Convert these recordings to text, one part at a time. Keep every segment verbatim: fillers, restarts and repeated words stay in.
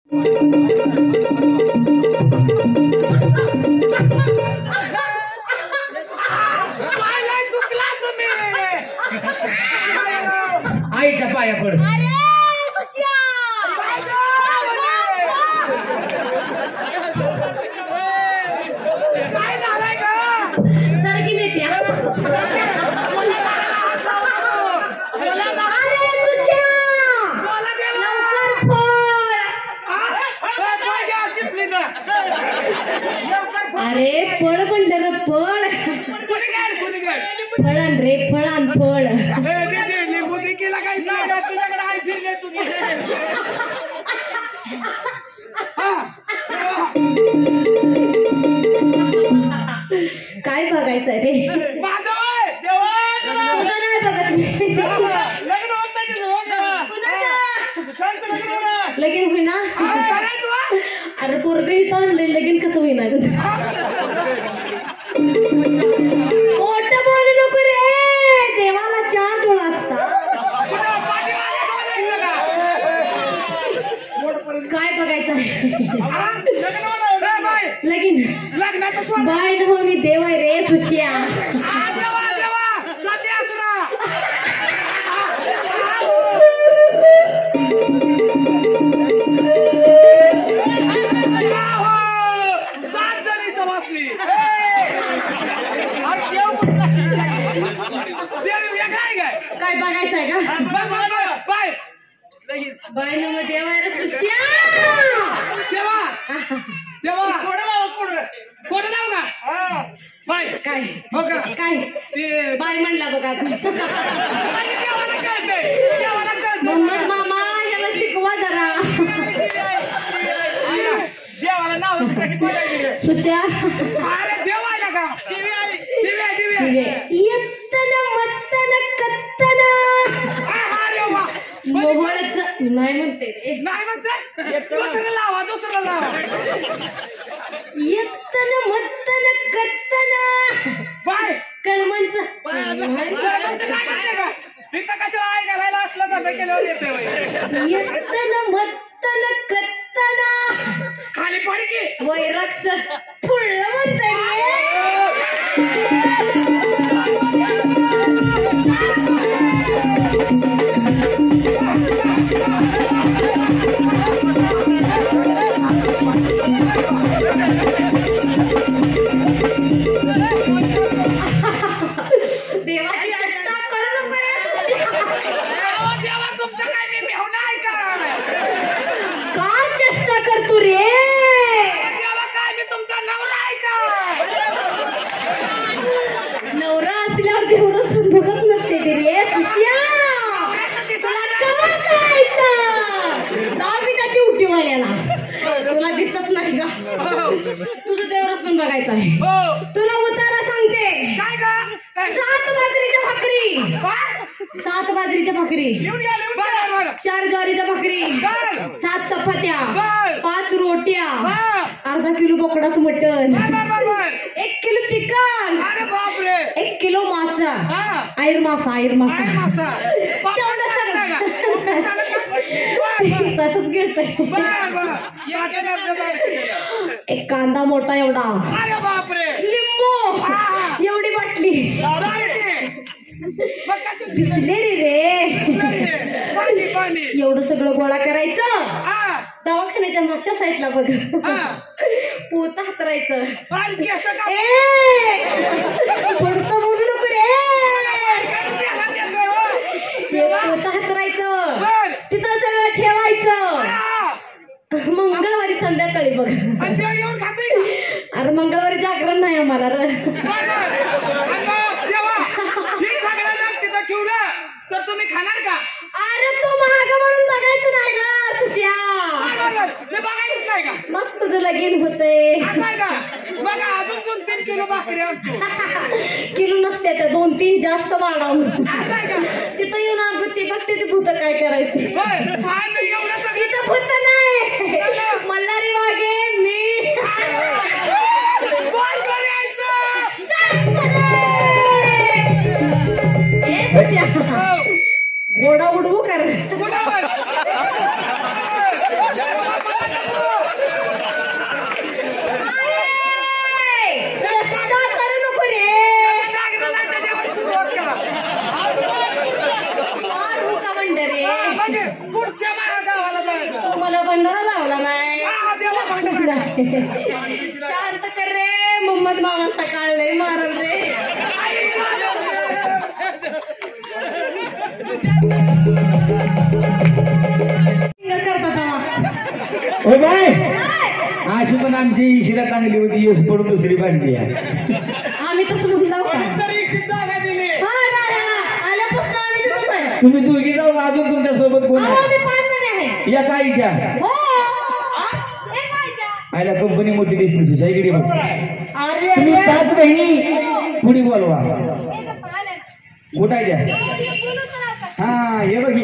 आईच्या पाया पड. अरे फळ म्हणलं रे फळ फळान रे फळान फळ काय बघायचं रे लगीन होईना अरे पोरग इथं आणलंय लगीन कसं होईना मोठं बोलू नको रे देवाला चार डोळा असता काय बघायचं लगीन बाय न हो मी देव आहे रे सुशिया काय बघायचंय का बाय बाय न मग देव आहे रे सुशिया देवा देवा फोटो लाव का बाय काय हो का काय बाय म्हणला बघा मोहम्मद मामा याला शिकवा जरा देवाला नाव सुशिया अरे देवाला का दिव्या दिव्या दिव्या येत्तन मत्तन कत्तन मोहळच नाही म्हणते रे नाही म्हणते दुसरं लावा दुसरं लावा येत्तन मत्तन कत्तन बाय कळमंच इथं कशाला आई घालायला असलं तर केल्यावर येते येत्तन मत्तन कत्तन खाली पड की वैरागच फुळलं म्हणते देवाची चेष्टा करू नको देवा तुमचं काय मी मेहून आहे का काय चेष्टा करतो रे देवा काय मी तुमचा नवरा आहे का नवरा असल्यावर तेवढं बघत नसते ते रे सुशिया तुला कवर करायचं दहावी का ड्युटीवाल्याला तुला दिसत नाही का तुझं देवरच पण बघायचं आहे तुला उतारा सांगते काय का सात बाजरीच्या भाकरी सात बाजरीच्या भाकरी चार ज्वारीच्या भाकरी सात चपात्या पाच रोट्या अर्धा किलो बोकडाच मटन एक किलो चिकन एक किलो मासा आयर मासा आयर मासा तसंच घेतोय एक कांदा मोठा एवढा लिंबू एवढी बाटली भिजले रे एवढं सगळं गोळा करायचं दवाखान्याच्या मागच्या साईडला बघ पोत हातरायचं पुढचं बोलू नको रे पोत हातरायचं तिथं सगळं ठेवायचं मंगळवारी संध्याकाळी बघ अरे मंगळवारी जागरण नाही आम्हाला रे तर तुम्ही खाणार का अरे तू महाग म्हणून बघायचं नाही ना सुशिया बघायचंच नाही का मग तुझं लगीन होते बघा अजून दोन तीन किलो भाकरी आणतो किलो नसते तर दोन तीन जास्त वाढव तिथं येऊन अगदी बघते ते भूत काय करायची तिथं भूत नाही मल्हारी वागे मी घोडा उडवू कर शांत कर रे मोहम्मद मामा सकाळ लय मारल रे ओ बाय अशी पण आमची इशिरा चांगली होती यश पडून दुसरी बांधली आहे आम्ही तसं म्हणलं होतं. कोणीतरी जागा दिली हा दादा आल्यापासून आम्ही तिथंच आहे. तुम्ही दोघी जाऊन अजून तुमच्या सोबत कोण अहो, आहे आम्ही पाच जण आहे. या काहीच्या हो एक आयच्या. आयला कंपनी मोठी दिसते सुशा इकडे बघ अरे तुम्ही अरे. पाच बहिणी पुढे बोलवा हे कसं आलं? कुठं आहे त्या हे बोलू तर आता. हा हे बघी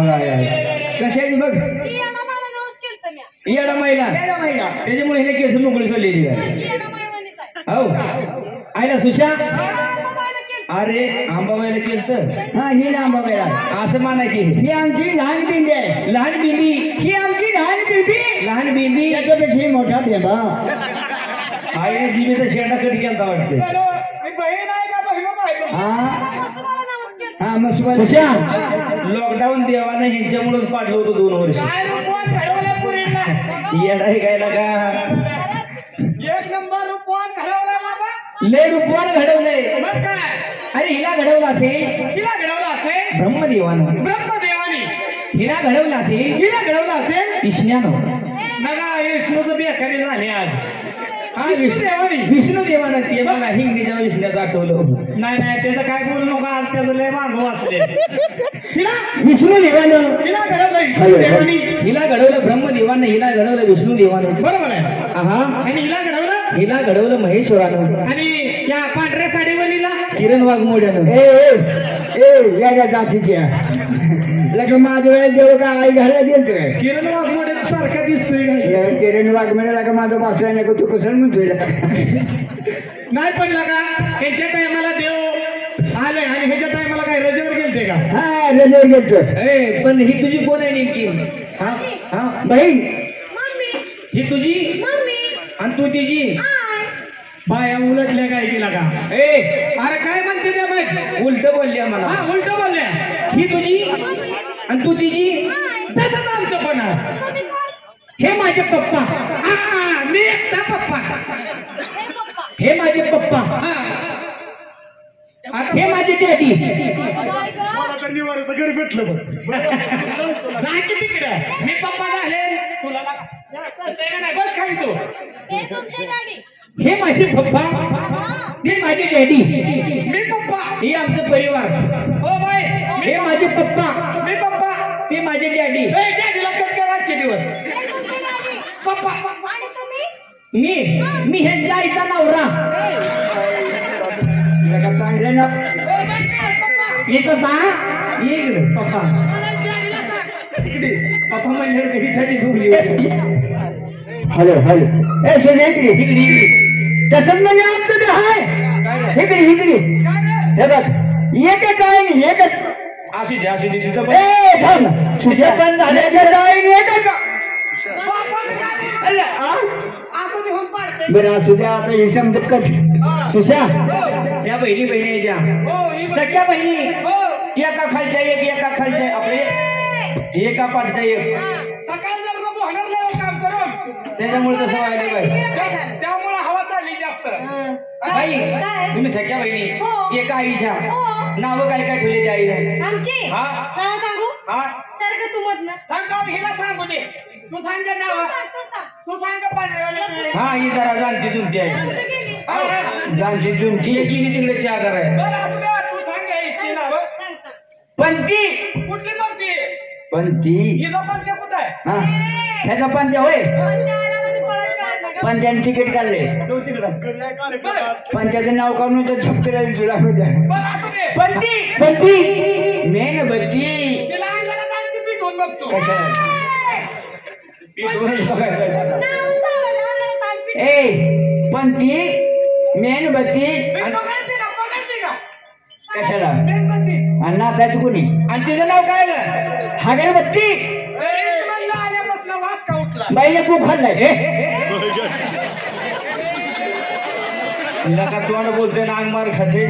कशा आहे बघ ही येणं मला नवस केलतं म्या. येडा महिला त्याच्यामुळे हिने केस मोकळी सोडलेली आहे सारखी येणं मायवानीच आहे. हो आयला सुशा हा, बाबाला केलतं. अरे आंबाबाईला केलं तर हा ही आंबाबाईला असं माना की ही आमची लहान बिंबी आहे लहान बिंबी ही आमची लहान बिंबी लहान बिंबी त्याच्यापेक्षा ही मोठा बेबा आईने जिबीचा शेंडा कट केला वाटतं बहीण आहे का बहीण पाहिजे हा असं मला नवस केलतं. हा मग सुशा लॉकडाऊन देवानं ह्यांच्यामुळेच पाडलं होतं दोन वर्ष काय रूपवान घडवलं पुरीला येडाय गायला का एक नंबर रूपवान घडवलं बाबा लय रूपवान घडवलंय मग काय अरे हिला घडवलं असेल हिला घडवलं असेल ब्रह्मदेवानं ब्रह्मदेवानी हिला घडवलं असेल हिला घडवलं असेल विष्ण्यानं बघा विष्णूचं बेकारी झाले आज हा विष्णुदेवानी विष्णू देवानं ते मला हिंगणीच्या विष्ण्याचं आठवलं नाही नाही त्याचं काय बोलू नका आज त्याचं लय मागं वाचले हिला विष्णू देवानं हिला घडवलं विष्णुदेवानी हिला घडवलं ब्रह्मदेवानं हिला घडवलं विष्णू देवानं बरोबर आहे हा आणि हिला घडवलं हिला घडवलं महेश्वरानं आणि या पांढऱ्या साडीवरीला किरण वाघमोड्यानं ए ए ए या जातीच्या लगे माझ्या वेळेस जेव्हा का आई घालायला गेलतोय किरण वाघमोडे सारखा दिसतोय काय किरण वाघ म्हणे लागा माझं वाचला नाही का तू कसं म्हणतोय नाही पडला का ह्याच्या टायमाला देव आले आणि ह्याच्या टायमाला काय रजेवर गेलते का हा रजेवर गेलतोय ए पण ही तुझी कोण आहे नेमकी हा हा बहीण मम्मी ही तुझी मम्मी आणि तू तिची आय. बाया उलटल्या काय केला का ए अरे काय म्हणते त्या बाई उलट बोलली मला हा उलट बोलल्या ही तुझी आणि तू तिची तसंच आमचं पण आहे. तुम्ही कोण? हे माझे पप्पा हा मी एकटा पप्पा हे पप्पा. हे माझे पप्पा हा हे माझे डॅडी अगं बाय गं. घर भेटलं बघ जा की तिकडे मी पप्पा झाले तुला लागा. कळतंय का नाही बस खाली तू ते तुमचे डॅडी. हे माझे पप्पा हे माझे डॅडी मी पप्पा हे आमचं परिवार हो बाई हे माझे पप्पा मी पप्पा ते माझे डॅडी ए डॅडीला कट कर आजचे दिवस ते तुमचे डॅडी. पप्पा आणि तुम्ही मी मी ह्यांच्या आईचा नवरा चांगले ना येतो का इकडे पप्पा मला डॅडीला सांग. इकडे पप्पा म्हणजे कधीसाठी झोपली होती. हॅलो हॅलो ए सुने इकडे इकडे इकडे तसंच म्हणजे आमचं ते हाय इकडे इकडे हे बघ एक काय नाही एकच असू दे असू दे तिथं पण. ए थांब तुझ्या पण झाल्याच्या डाळी एकच अरे, आ? असं ते होऊन पाडते बरं असू द्या आता हे समजत कट सुशा या बहिणी बहिणी आहेत त्या हो ही बघ. सगळ्या बहिणी हो एका खालच्या एक एका खालच्या आपले एका पाठच्या एक सकाळी जर नको होणार नाही काम करून त्याच्यामुळे तसं व्हायला पाहिजे त्यामुळे हवा चालली जास्त बाई काय? तुम्ही सगळ्या बहिणी हो. एका आईच्या हो. नावं काय काय ठेवले त्या आईने आमची हा. नाव सांगू हा सारखं तू मधनं सांग का हिला सांगू दे तू सांग का तू नाव सांग तू सांग तू सांग का पांढऱ्यावाल्या पिवळ्या? हा ही जरा जाणती जुमती आहे कुठं गेली हा, हा. जाणती जुमती एक गेली तिकडे चादर आहे बरं असू द्या तू सांग का हिची नाव सांग सांग पंती कुठली म्हणते पण ती हिचा पंथ्या कुठं आहे हा ह्याचा पंत्या होय पंचायलामध्ये पळत कळत नाही का? पंत्याने तिकीट काढले बरं पंत्याचं नाव काढून तर छपतीला तुला होत्या बरं असू दे पंती पण ती मेन बच्ची तिला अंगाला जाणती पिठवून बघतो कशाला पिठवून बघायला. नाव चालत आलं तानपीठ. ए पण ती मेन बत्ती मी बघायची का बघायची का कशाला मेणबत्ती. आणि नाचायचं कोणी आणि तिचं नाव काय ग हागेल बत्ती ए, म्हणलं आल्यापासून वास का उठला बाईला खूप खाल्लाय ए, तिला का तोंड बोलते ना अंग मार खाते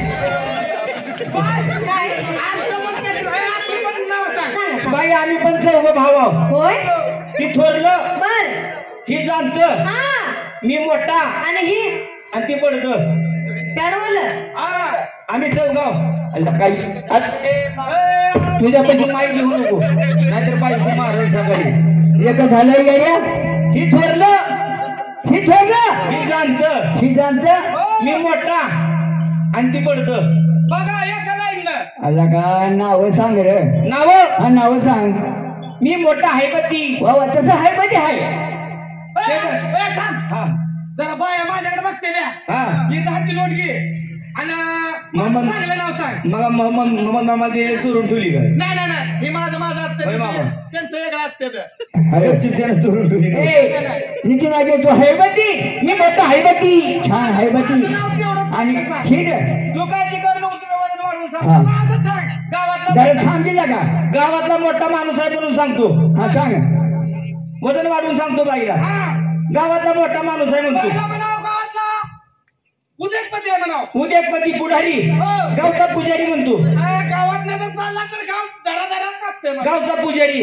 काय? आमचं म्हणते तुला, ए, आपली पण नाव सांग सांग, सांग. बाई आम्ही पण सर्व भाव आहोत. होय ती थोरलं बर ही जाणत हा मी मोठा आणि ही आणि ती पडतो पॅडवल आम्ही चौगाव अल्ला काही तुझ्यापाशी माई घेऊ नको नाहीतर बायको मारल सकाळी एक झालंय गाड्या ही थोरलं ही ठेवलं ही जाणत ही जाणत मी मोठा आणि ती पडत बघा एका लाईन अल्ला का नाव सांग रे नाव हा नाव सांग मी मोठा आहे का ती बाबा तसं आहे मध्ये आहे थांब हा जरा बाया माझ्याकडे बघते द्या हा ही दहाची नोट घे आणि मग- मला चांगलं नाव सांग मग मग मग मग मामा ते चोरून ठेवली का नाही नाही नाही हे माझं माझं असतं होय ते- बाबा. त्यांचं वेगळं असतं ते. अरे चिमच्यानं चोरून ठेवली का? ए नितीन आगे तू हैबती मी मोठा हैबती छान हैबती माझं नाव तेवढंच आणि सांग. ठीक तू काय ते कर नको तुला वजन वाढवून सांग हा माझं सांग गावातला जरा थांब दिला का गावातला मोठा माणूस आहे म्हणून सांगतो हा सांग वजन वाढवून सांगतो बाईला हा गावातला मोठा माणूस आहे म्हणतो पहिला म्हणाव गावातला उद्योगपती आहे म्हणाव उद्योगपती पुढारी गावचा पुजारी म्हणतो अरे, गावात जर चालला तर गाव धडा धडा कापते मग. गावचा पुजारी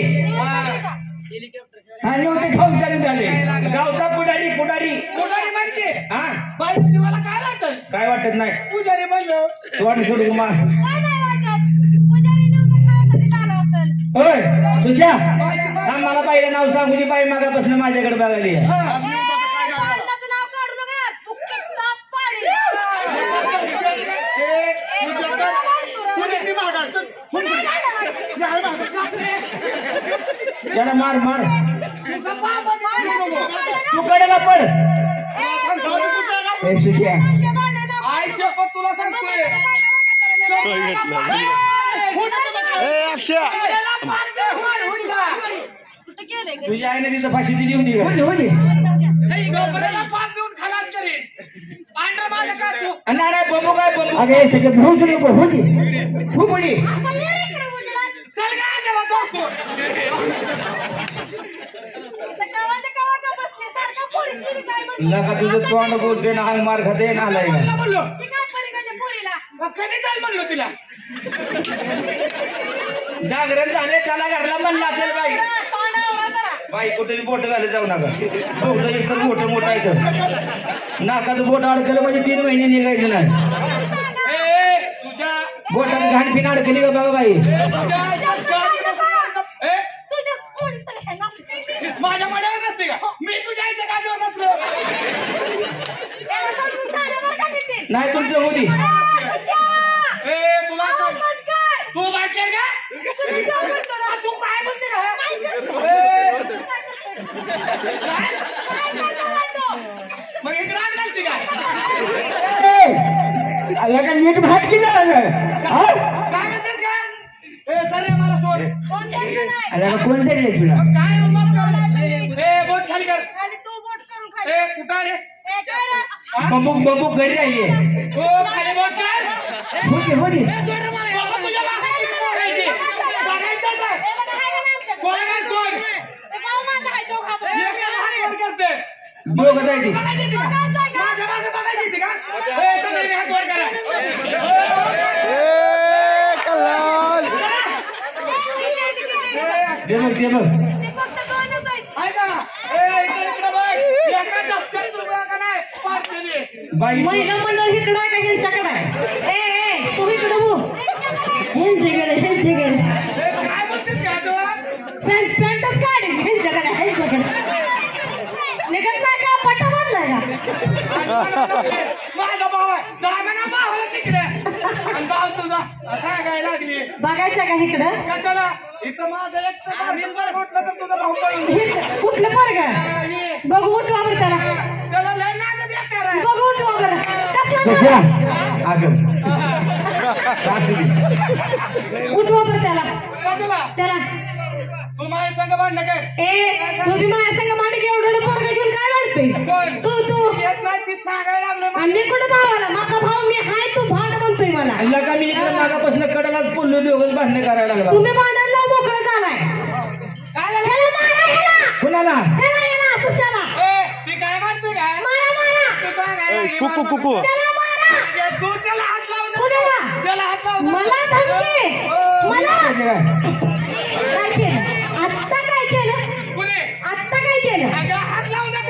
हा नव्हते खाऊन चालू झाले गावचा पुढारी पुढारी पुजारी म्हणजे हा बाईच्या जीवाला काय वाटत काय वाटत नाही पुजारी म्हणलो तू वाट सोडू मा काय नाही वाटत पुजारी नव्हतं खाण्यासाठी झालं असेल होय सुशा थांब मला बाईला नाव सांगू ती बाई मागापासून माझ्याकडे बघायली आहे. पाण्याचं नाव काढू नका फुक्कीत ताप पाडी त्याला मार मार तू कडेला पड हे सुशिया आई शपथ तुला सांगतोय त्याला पाच दे, हुड, हुड का? तुझ्या आईने तिथं फाशी दिली होती का? होती होती नाही, डोंगराला पाच देऊन खलास करीन अंडा माझ्या काचू नाही नाही बंबू काय बंबू अगे हे सगळे भाऊ तुला नको होती खूप होती चल काय त्याला दोस्तो गावाच्या गावात बसले सारखा पोरीस तुम्ही काय म्हणतो नका तुझं तोंड बोलते ना हाल मार खाते ना आलाय मला म्हणलो ते काय पलीकडल्या पोरीला मग कधी चाल म्हणलो तिला जागरण झाले त्याला घरला म्हणलं असेल बाई तोंडावर जरा बाई कुठे बोट घाले जाऊ नका बोट एक तर मोठं मोठं आहे तर नाकाचं बोट अडकलं म्हणजे तीन महिने निघायचं नाही ए तुझ्या बोटात घाण पिन अडकली का बघा बाई तुझ्या ए तुझ्या कोण तर आहे ना माझ्या मड्यावर नसते का मी तुझ्या आईच्या गाडीवर नसलो याला समजून सांगा बरं का नितीन नाही तुमचं होती ए तुला आवाज सांग बंद कर तू बाहेर का तुम्ही काय म्हणतो रे? तू काय बोलते का काय करतो? ए, काय करतो रे तो? मग इकडे आग लागते का अल्ला का नीट भात केला हा काय म्हणतेस का ए सर मला सोड कोण द्यायचं नाही. अल्ला का कोण तरी तुला काय रुबाब बोलायचं कर नाही. ए बोट खाली कर खाली तू बोट करून खाली. ए कुठं रे ए, काय रे? बंबूक बंबूक घरी राहिली हो खाली बोट कर होती होती ए सोड रे मला बाबा तुझ्या मागे ए, बघायचंच आहे ए, बघा, हाय का नाही आमच्याकडे? कोण आहे कोण ए, भाऊ माझा आहे, तो खातो. एकाला हात वर करते दोघं जायची बघायची ती का? बघायचं आहे का? माझ्या मागे बघायची ती का ए सगळ्यांनी हात वर करा किती, किती? दे बघ दे बघ ते फक्त दोनच आहेत. आहे का ए इकडे इकडे बघ एका धक्क्यात तू बघा का नाही पाडते ती. बाई महिला मंडळ इकडं आहे का ह्यांच्याकडे आहे? ए ए तू इकडं बघ ह्यांच्याकडे ह्यांच्याकडे ए, काय बोलतेस का तू पॅन्ट पॅन्टच काढ ह्यांच्याकडे ह्यांच्याकडे निघत नाही का पटा बांधलाय का माझा भाव आहे जा म्हणा भावाला तिकडे आणि भाव तुझा सांगाय लागली बघायचं का इकडं कशाला इथं माझं एक म्हटलं तर तुझा भाऊ पळून हे कुठलं पोरग ये. बघू उठवा बरं त्याला त्याला लय नाद बेकार आहे बघू उठवा बरं कसलं कशा नाव? अगं उठवा बरं त्याला कशाला त्याला तू माझ्या संग भांडण काय ए तू बी माझ्या संग मांडी एवढं पोरग घेऊन काय वाटतोय कोण तू तू येत नाही ती सांगायला लागलं मला. आम्ही कुठं भावाला माझा भाऊ मी हाय तू भांड म्हणतोय मला अल्ला का मी इकडे मागापासून कडालाच पुल्लो दोघं भांडणं करायला लागला तुम्ही भांडायला मोकळं झालाय काय झालं ह्याला मारा ह्याला कुणाला ह्याला ह्याला सुशाला ए ती काय म्हणते काय मारा मारा तू सांगायला लागली कुकू मला. कुकू त्याला मारा ए, तू त्याला हात लावू नको. कुणाला? त्याला हात लावू नको. मला धमकी हो. मला काय काय केलं आत्ता काय केलं कुणी आत्ता काय केलं अगं, हात लावू नको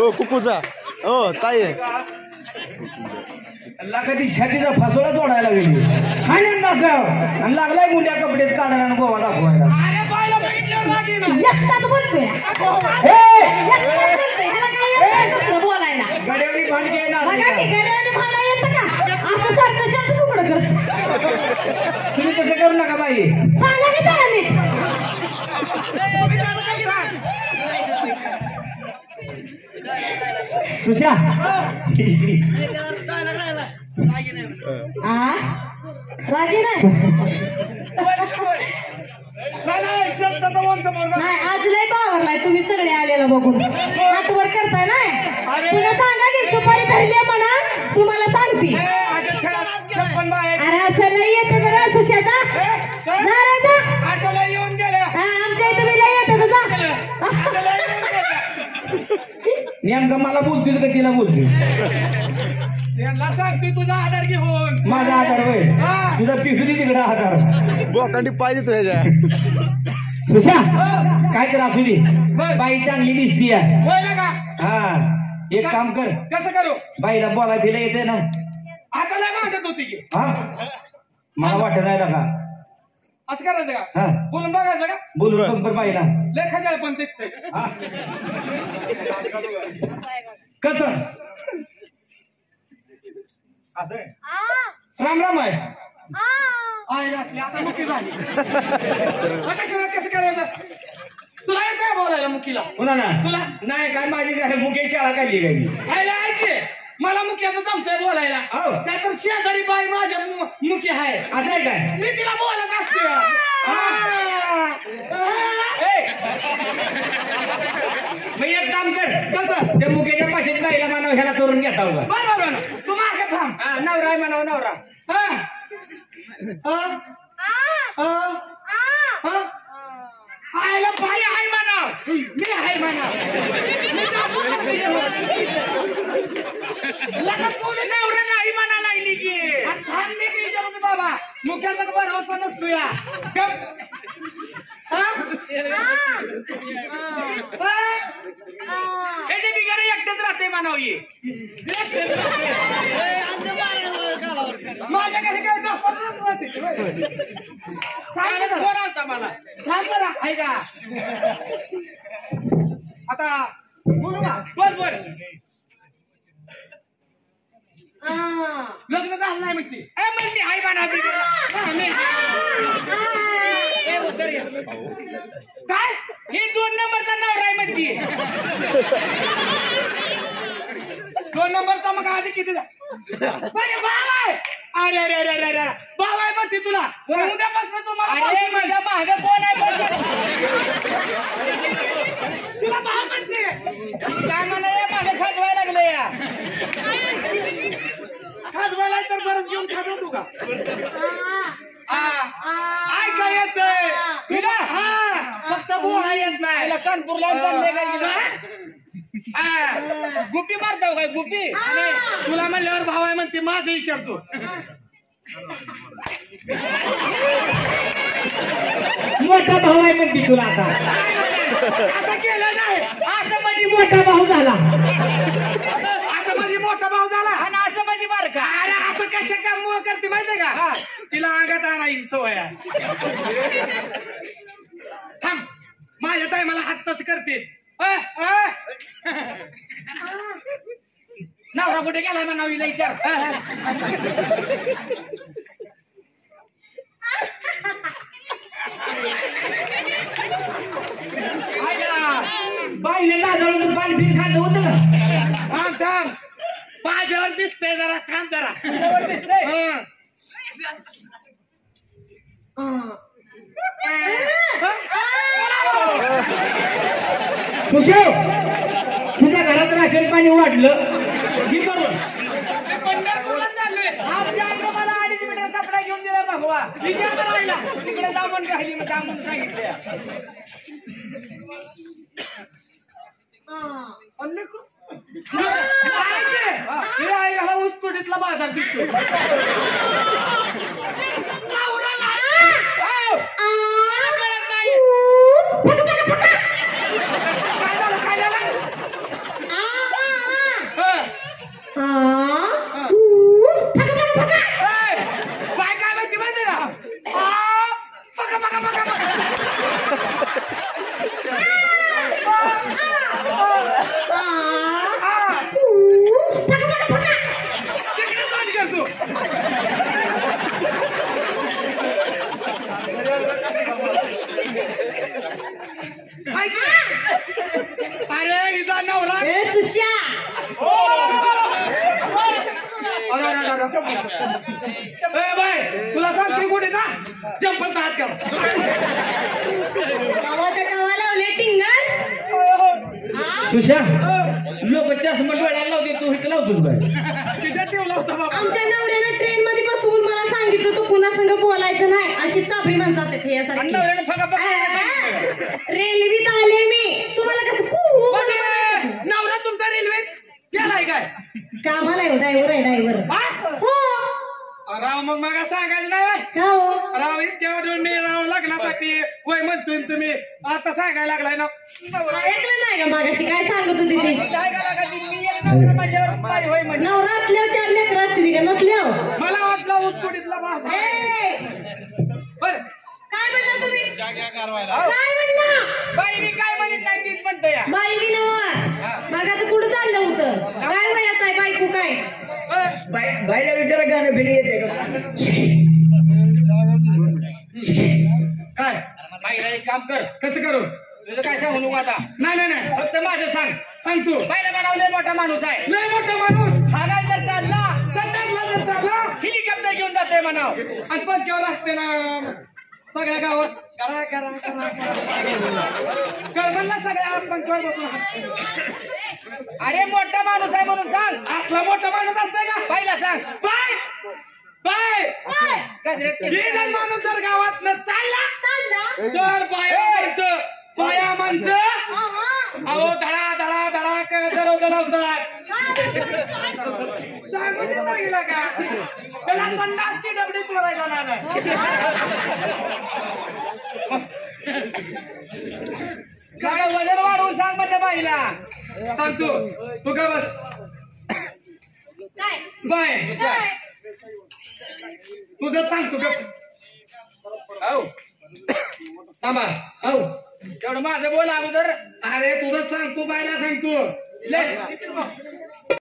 हो कुकूचा हो ताई लागा ती छातीचा फासोळा तोडायला गेली आणि नाकाव आणि लागलाय मुंड्या कपडेच काढायला आणि गोवा दाखवायला. अरे बायला बघितलं मागे ना. एकटाच बोलतोय हे! एकटाच बोलतोय. ह्याला काय येतं दुसरं बोलायला? गड्यावरी भांडकी आहे ना बघा की गड्याने भांडा येतं का? असं सारखं शब्द तुकडं करतो. तुम्ही तसं करू नका बाई. सांगा की त्याला नीट. सुशा आ? राजी नाही नाही आज लय पावरलाय तुम्ही सगळे आलेला बघून हातवर करताय नाही तुला सांगा की सुपारी धरली म्हणा तुम्हाला सांगते अरे असं लय येतं जरा सुशाचा येऊन गेल्या आमच्या इथं बी लय येतं जा नेमकं मला बोलतील का तिला बोलतील त्यांना सांगते तुझा आधार घेऊन माझा आधार वय तुझा पिकली तिकडे आधार बोकांडी पाय देतो ह्याच्या सुशा काय तर असू दे बाई चांगली दिसती आहे होय ना का हा एक काम कर कसं करू बाईला बोला फिला येते ना आता लय मागत होती की हा मला वाटत राहिला का असं करायचं का हा बोलून बघायचं का बोलू कंपर बाईला लय खजाळ पण दिसतंय हा. कसं असं आहे? राम राम आहे आहे घातली आता मुकी झाली आता करा कसं करायचं तुला येत आहे बोलायला मुकीला पुन्हा ना तुला नाही काय माझी काय मुके शाळा काढली काही आयला ऐके मला मुक्याचं जमतंय बोलायला हो. त्या तर शेजारी बाई माझ्या मु- मुकी आहे असं आहे काय मी तिला बोलत असते मग एक काम कर कसं त्या मुकेच्या पाशीत बाईला मानव ह्याला करून घेता उगा बरोबर तू मागे थांब हा, नवरा आहे म्हणाव नवरा हा? हा? हा? हा? आयला बाई आहे म्हणाव मी आहे म्हणाव लगत कोणी नवरा नाही म्हणा लागली की थांब मी की विचारतो बाबा मुख्याचा भरोसा नसतो या गप. हा? हा? हे जे बिगार एकटेच राहते म्हणाव ये माझ्या घरी काय झोपतच राहते फोन आलता मला सांग जरा ऐका आता बोलू का बोल बोल लग्न झालं नाही म्हणते ए म्हणते हाय म्हणा काय हे दोन नंबरचा नवरा आहे म्हणते दोन नंबरचा मग आधी किती बाबा आहे अरे अरे अरे अरे अरे बाबा आहे म्हणते तुला उद्यापासून तुम्हाला अरे माझ्या माग कोण आहे तुला भाव म्हणते काय म्हणा मागे खाजवायला लागलं या खाजवायला तर बरंच घेऊन खाजव तू का ऐका येतंय हा फक्त बोला येत नाही कानपूरला गुपी मारताव काय गुपी तुला म्हणल्यावर भाव आहे म्हणते माझं विचारतो मोठा भाऊ आहे म्हणते तुला आता असं केलं नाही असं म्हणजे मोठा भाऊ झाला असं म्हणजे मोठा भाऊ झाला आणि असं म्हणजे बार का अरे असं कशा कामामुळे करते माहितीये का तिला अंगात आणायची सवय आहे थांब माझ्या टायमाला हात तसं करते नवरा कुठे गेलाय म्हणा विचार बाईने लाजवलं पाणी फिर खाल्लं होतं का थांब थांब माझ्यावर दिसतंय जरा थांब जरा दिसतंय सुशेव तुझ्या घरात राशन पाणी वाढलं की करून पंढरपूरला चाललोय आमच्या आईने मला अडीच मीटर कपडा घेऊन दिला भगवा तिकडे जाऊन राहिली मग जाऊन सांगितलं ऊसतोडीतला बाजार दिसतो काय झालं काय झालं ना जंपरचा हात करा. गावाच्या गावा लावले टिंगर तुझ्या लोक चष्मा डोळ्याला लावते तू इथं लावतोस बाय खिशात ठेवला होता बाबा. आमच्या नवऱ्यानं ट्रेन मध्ये बसवून मला सांगितलं तू पुन्हा संग बोलायचं नाही अशी चाबरी म्हणतात ते आणि यासारखी नवऱ्याने फका फका रेल्वेत आले मी तुम्हाला कसं कू म्हणजे नवरा तुमचा रेल्वेत गेलाय काय? कामाला आहे ड्रायव्हर आहे ड्रायव्हर हा? हो राव मग मग सांगायचं नाही बाय. का हो राव इतक्या मी राव लग्नासाठी वय म्हणतोय तुम्ही आता सांगायला लागलाय ना. ऐकलं नाही का मागाशी काय सांगत होती ती काय करा का ती मी एक नवरा माझ्यावर पाय होय म्हणजे. नवरा असल्यावर चार लेकरं असते का नसल्यावर मला वाटलं ऊसतोडीतला भास. ए, बर काय म्हणला तुम्ही काय म्हणला बाई मी काय म्हणत नाही तीच म्हणतो या. बाई मी नवा मागाचं कुठं चाललं होतं काय वयात आहे बायको काय बाईला विचारा गाणं भिडी येते का काय बाईला एक काम कर कसं करू? तुझं काय सांगू नको आता नाही नाही नाही फक्त माझं सांग सांग तू. बाईला म्हणावं लय मोठा माणूस आहे लय मोठा माणूस हा काय जर चालला संडासला जर चालला हेलिकॉप्टर घेऊन जातोय म्हणाव आणि पंचावर असते ना सगळ्या गावात करा करा करा कळमनला सगळ्या पंचावर बसून हाकते. अरे मोठा माणूस आहे म्हणून सांग असला मोठा माणूस असतंय का? बाईला सांग बाय बाय गजऱ्यात केस. हे जर माणूस जर गावात न चालला चालला तर बाया माणसं बाया माणसं अहो धडा धडा धडा जरव जरवतात. सांगून देता गेला का त्याला संडासची डबडी चोरायला लागला. काय वजन वाढवून सांग म्हणजे बाईला सांग तू तू का बस काय बाय काय? तुझं सांग तू का औ थांबा औ तेवढं माझं बोल अगोदर अरे तुझं सांग तू बायला सांग तू ले